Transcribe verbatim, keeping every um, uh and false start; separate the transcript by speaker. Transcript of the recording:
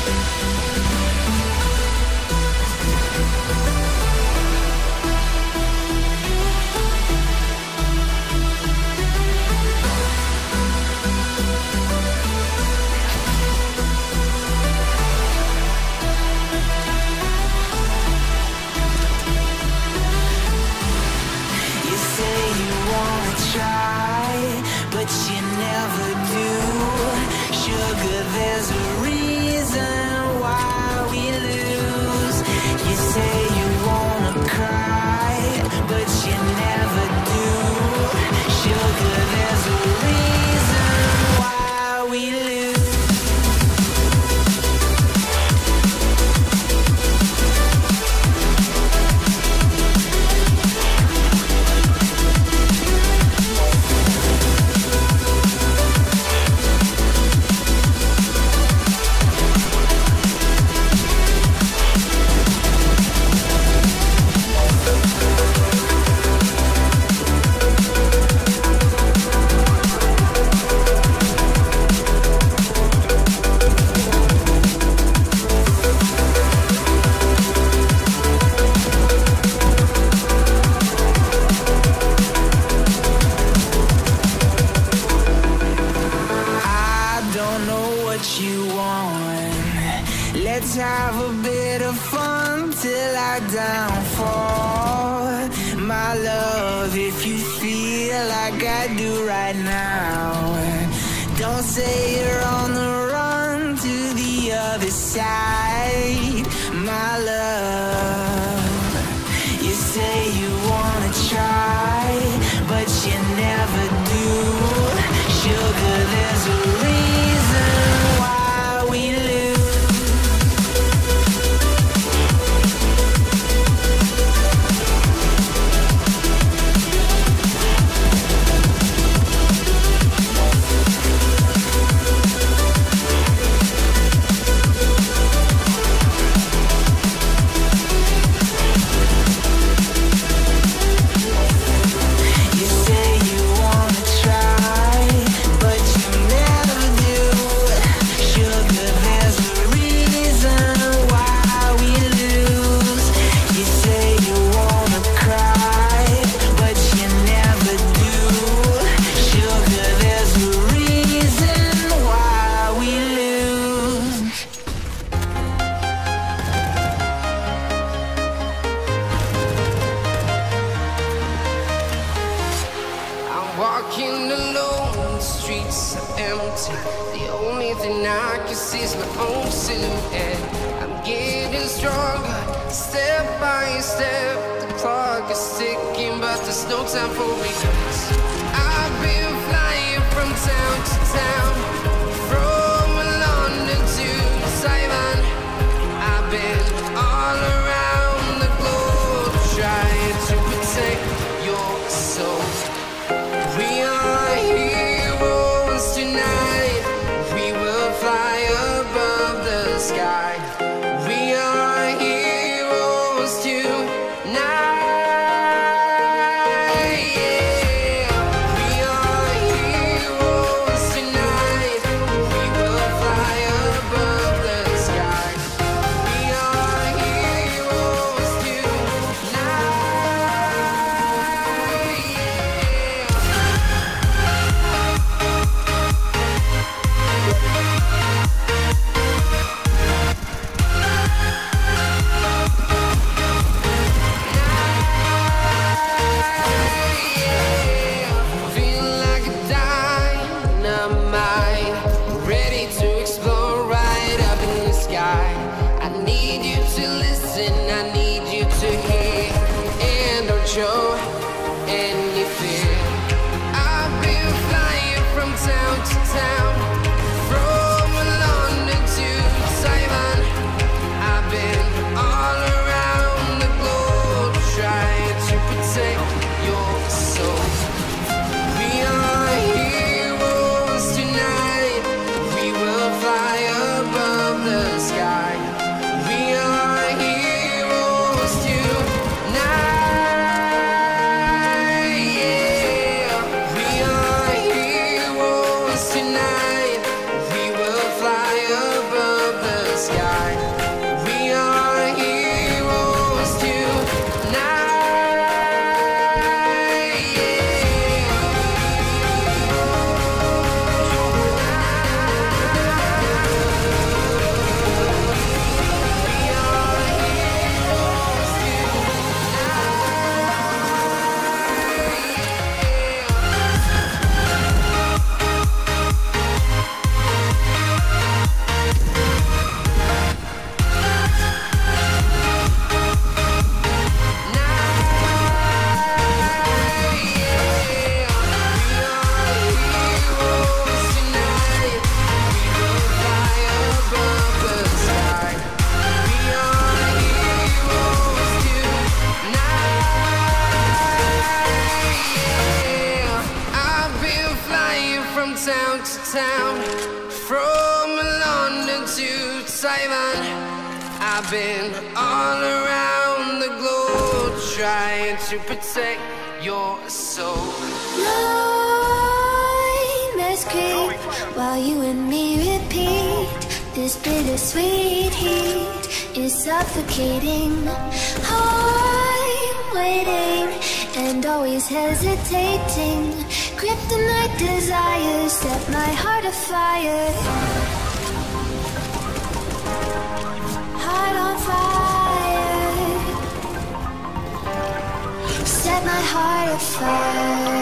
Speaker 1: Have a bit of fun till I downfall. My love, if you feel like I do right now, don't say you're on the run to the other side. My love, you say you wanna try, but you never do. Sugar, there's a reason why we lose.
Speaker 2: Walking alone, the streets are empty. The only thing I can see is my own silhouette. I'm getting stronger, step by step. The clock is ticking, but there's no time for regrets. I've been flying from town to town, from London to Taiwan. I've been all around the globe, trying to protect your soul. We are heroes tonight. We will fly above the sky. We are heroes tonight. Yeah. We are heroes tonight. town, from London to Taiwan. I've been all around the globe trying to protect your soul.
Speaker 3: Nightmares creep while you and me repeat. This bittersweet heat is suffocating. I'm waiting and always hesitating. Kryptonite desires set my heart afire. Heart on fire. Set my heart afire.